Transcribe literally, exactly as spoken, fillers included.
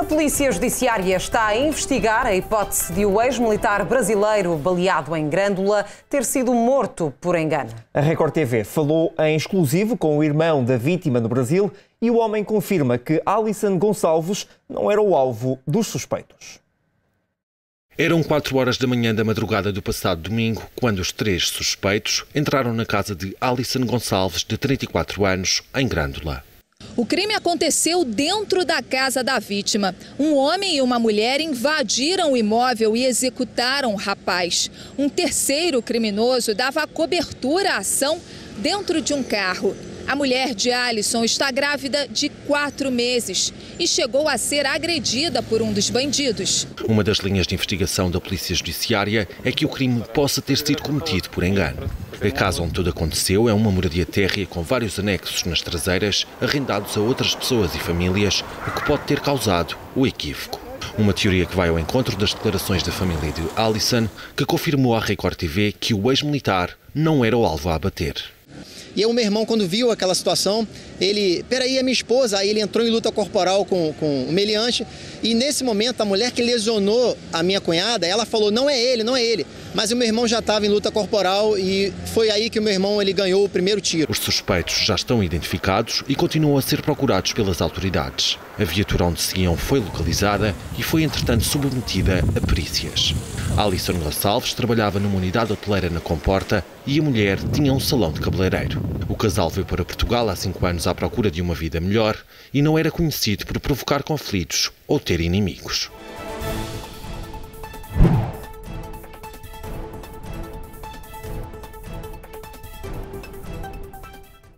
A Polícia Judiciária está a investigar a hipótese de o ex-militar brasileiro baleado em Grândola ter sido morto por engano. A Record T V falou em exclusivo com o irmão da vítima no Brasil e o homem confirma que Alisson Gonçalves não era o alvo dos suspeitos. Eram quatro horas da manhã da madrugada do passado domingo, quando os três suspeitos entraram na casa de Alisson Gonçalves, de trinta e quatro anos, em Grândola. O crime aconteceu dentro da casa da vítima. Um homem e uma mulher invadiram o imóvel e executaram o rapaz. Um terceiro criminoso dava cobertura à ação dentro de um carro. A mulher de Alisson está grávida de quatro meses e chegou a ser agredida por um dos bandidos. Uma das linhas de investigação da Polícia Judiciária é que o crime possa ter sido cometido por engano. A casa onde tudo aconteceu é uma moradia térrea com vários anexos nas traseiras, arrendados a outras pessoas e famílias, o que pode ter causado o equívoco. Uma teoria que vai ao encontro das declarações da família de Alisson, que confirmou à Record T V que o ex-militar não era o alvo a abater. E o meu irmão, quando viu aquela situação, ele, peraí, é minha esposa, aí ele entrou em luta corporal com, com o meliante, e nesse momento a mulher que lesionou a minha cunhada, ela falou, não é ele, não é ele, mas o meu irmão já estava em luta corporal e foi aí que o meu irmão ele ganhou o primeiro tiro. Os suspeitos já estão identificados e continuam a ser procurados pelas autoridades. A viatura onde seguiam foi localizada e foi entretanto submetida a perícias. Alisson Gonçalves trabalhava numa unidade hoteleira na Comporta e a mulher tinha um salão de cabeleireiro. O casal veio para Portugal há cinco anos à procura de uma vida melhor e não era conhecido por provocar conflitos ou ter inimigos.